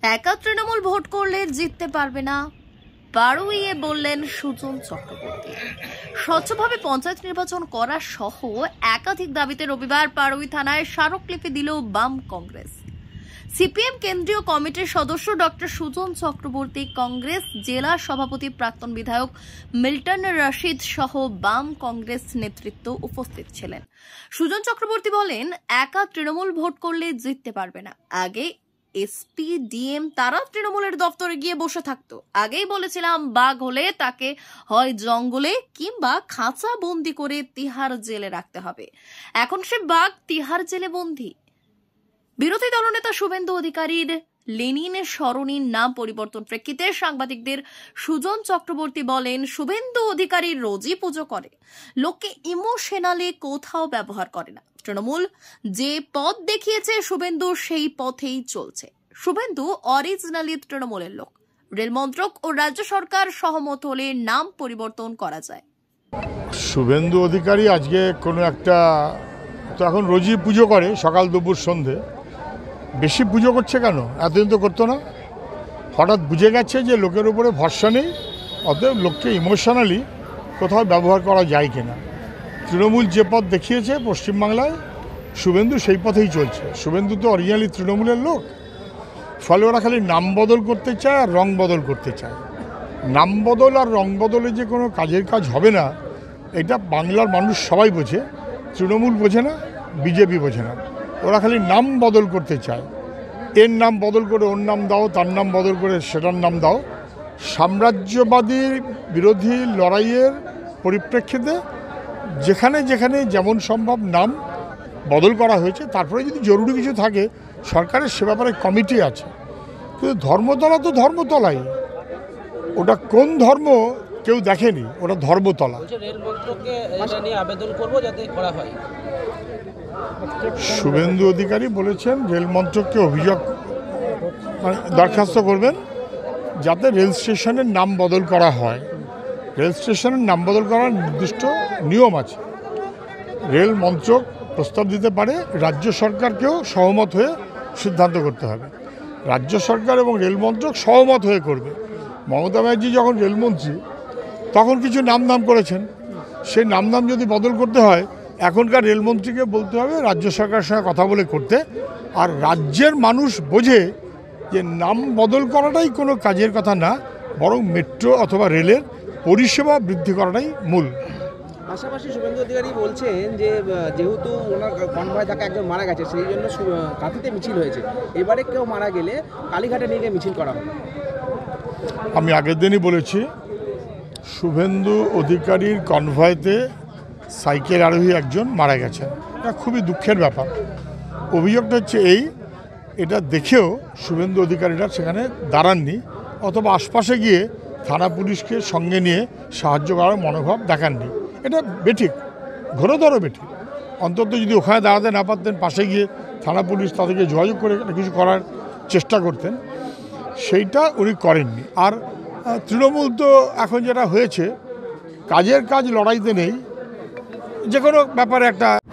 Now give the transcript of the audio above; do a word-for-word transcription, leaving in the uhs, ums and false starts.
একা তৃণমূল ভোট করলে জিততে পারবে না, বারুইয়ে বললেন সুজন চক্রবর্তী। স্বচ্ছভাবে পঞ্চায়েত নির্বাচন করা সহ একাধিক দাবিতে রবিবার বারুই থানায় স্মারকলিপি দিল বাম কংগ্রেস। সিপিএম কেন্দ্রীয় কমিটির সদস্য ডক্টর সুজন চক্রবর্তী, কংগ্রেস জেলা সভাপতি প্রাক্তন বিধায়ক মিল্টন রশিদ সহ বাম কংগ্রেস নেতৃত্ব উপস্থিত ছিলেন। সুজন চক্রবর্তী বলেন, একা তৃণমূল ভোট করলে জিততে পারবে না। আগে এসপি ডিএম তারা তৃণমূলের দপ্তরে গিয়ে বসে থাকতো। আগেই বলেছিলাম, বাঘ হলে তাকে হয় জঙ্গলে কিংবা খাঁচা বন্দি করে তিহার জেলে রাখতে হবে। এখন সে বাঘ তিহার জেলে বন্দী। বিরোধী দলনেতা শুভেন্দু অধিকারীর লেনিন সরণির নাম পরিবর্তন প্রেক্ষিতে সাংবাদিকদের সুজন চক্রবর্তী বলেন, শুভেন্দু অধিকারী রোজই পুজো করে, লোককে ইমোশনালি কোথাও ব্যবহার করে না। তৃণমূল যে পথ দেখিয়েছে শুভেন্দু সেই পথেই চলছে। শুভেন্দু অরিজিনালি তৃণমূলের লোক। রেল মন্ত্রক ও রাজ্য সরকার সহমত হলে নাম পরিবর্তন করা যায়। শুভেন্দু অধিকারী আজকে কোনো একটা, তো এখন রোজই পুজো করে, সকাল দুপুর সন্ধে। বেশি পুজো করছে কেন? এতদিন তো করতো না। হঠাৎ বুঝে গেছে যে লোকের উপরে ভরসা নেই, অতএব লোককে ইমোশনালি কোথাও ব্যবহার করা যায় কিনা। তৃণমূল যে পথ দেখিয়েছে পশ্চিমবাংলায়, শুভেন্দু সেই পথেই চলছে। শুভেন্দু তো অরিজিনালি তৃণমূলের লোক, ফলে ওরা খালি নাম বদল করতে চায় আর রং বদল করতে চায়। নাম বদল আর রং বদলে যে কোনো কাজের কাজ হবে না, এটা বাংলার মানুষ সবাই বোঝে। তৃণমূল বোঝে না, বিজেপি বোঝে না। ওরা খালি নাম বদল করতে চায়। এর নাম বদল করে ওর নাম দাও, তার নাম বদল করে সেটার নাম দাও। সাম্রাজ্যবাদীর বিরোধী লড়াইয়ের পরিপ্রেক্ষিতে যেখানে যেখানে যেমন সম্ভব নাম বদল করা হয়েছে। তারপরে যদি জরুরি কিছু থাকে, সরকারের সে ব্যাপারে কমিটি আছে। কিন্তু ধর্মতলা তো ধর্মতলাই, ওটা কোন ধর্ম কেউ দেখেনি, ওটা ধর্মতলা। শুভেন্দু অধিকারী বলেছেন রেল মন্ত্রককে অভিযোগ মানে দরখাস্ত করবেন যাতে রেল স্টেশনের নাম বদল করা হয়। রেল স্টেশনের নাম বদল করার নির্দিষ্ট নিয়ম আছে। রেল মন্ত্রক প্রস্তাব দিতে পারে, রাজ্য সরকারকেও সহমত হয়ে সিদ্ধান্ত করতে হবে। রাজ্য সরকার এবং রেল মন্ত্রক সহমত হয়ে করবে। মমতা ব্যানার্জি যখন রেলমন্ত্রী তখন কিছু নাম নাম করেছেন, সেই নাম নাম যদি বদল করতে হয়, এখনকার রেলমন্ত্রীকে বলতে হবে রাজ্য সরকারের সঙ্গে কথা বলে করতে। আর রাজ্যের মানুষ বোঝে যে নাম বদল করাটাই কোনো কাজের কথা না, বরং মেট্রো অথবা রেলের পরিষেবা বৃদ্ধি করাটাই মূল। পাশাপাশি শুভেন্দু অধিকারী বলছেন যে যেহেতু ওনার কনভয় থাকা একজন মারা গেছে, সেই জন্য কাঁথিতে মিছিল হয়েছে। এবারে কেউ মারা গেলে কালীঘাটে নিয়ে গিয়ে মিছিল করা হবে। আমি আগের দিনই বলেছি, শুভেন্দু অধিকারীর কনভয়তে সাইকেল আরোহী একজন মারা গেছেন। এটা খুবই দুঃখের ব্যাপার। অভিযোগটা হচ্ছে এই, এটা দেখেও শুভেন্দু অধিকারীরা সেখানে দাঁড়াননি, অথবা আশপাশে গিয়ে থানা পুলিশকে সঙ্গে নিয়ে সাহায্য করার মনোভাব দেখাননি। এটা বেঠিক, ঘোরতর বেঠিক। অন্তত যদি ওখানে দাঁড়াতে না পারতেন, পাশে গিয়ে থানা পুলিশ তাদেরকে যোগাযোগ করে কিছু করার চেষ্টা করতেন, সেইটা উনি করেননি। আর তৃণমূল তো এখন যেটা হয়েছে, কাজের কাজ লড়াইতে নেই, যে কোনো ব্যাপারে একটা